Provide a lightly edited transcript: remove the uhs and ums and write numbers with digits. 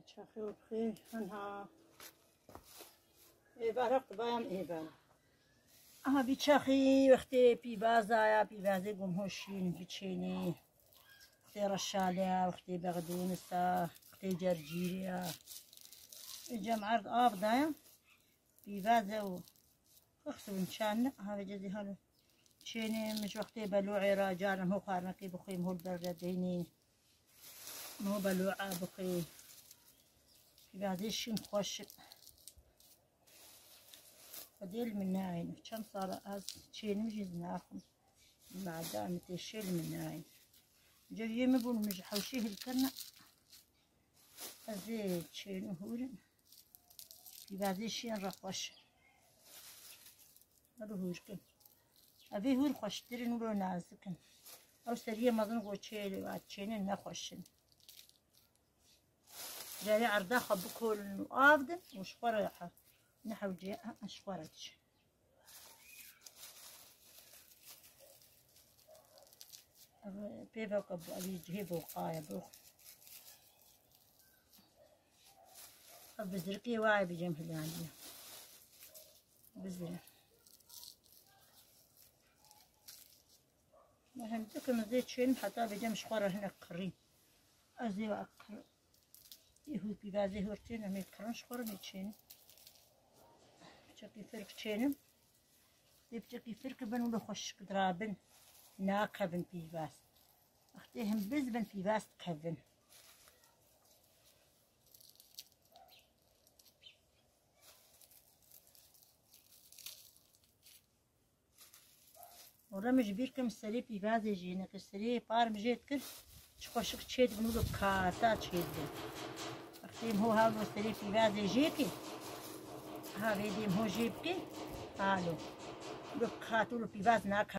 چخی و بخیر هنها ایبارق بایم ایبار اما بیچخی وقتی پیبازایا پیبازی گمهوشین بچینی وقتی رشالیا وقتی بغدونسا وقتی جرجیریا جمع عرض آب دایم پیبازه و خخصو نشان هذا جدي هذا تشيني مش وقتي بلوعي راجعنا هو قارنكي بخيم هو البرديني مو بلوعة بخي في بعض الشين خوش بديل من ناين كم صار از تشيني مجيز ناخم مع دامة الشيل من ناين جاي ما بقول مش حوشيه الكنا ازي تشيني هورن في بعض الشين رخوش هذا هو كن أبي هو الخشترين ولو نازكن أو سريع مظن قوتشيلي واتشيني نخشن جاي عرضا خبكول آفدن وشفرها نحو جاء أشفرتش بيبا قبو أبي جهيبو قايا بوخ بزرقي واعي بجنب العالية بزرق ما همتكم زيت شين حتى بجم شخورة هنا قرين أزي وأقر يهود ببازي هورتين أمي قرن شخورة نيتشين بشكل فرق تشينم دي بشكل فرق بنولو خوش قدرابن ناكبن بيباس أختيهم بزبن بيباس كبن ورمج بيركم السري بيبازي جينك السري بار مجيت كل شخوشك تشيد بنولو كاتا تشيد أختيهم هو هاولو السري بيبازي جيكي هاويديم هو جيبكي هالو لو كاتولو بيباز ناكبن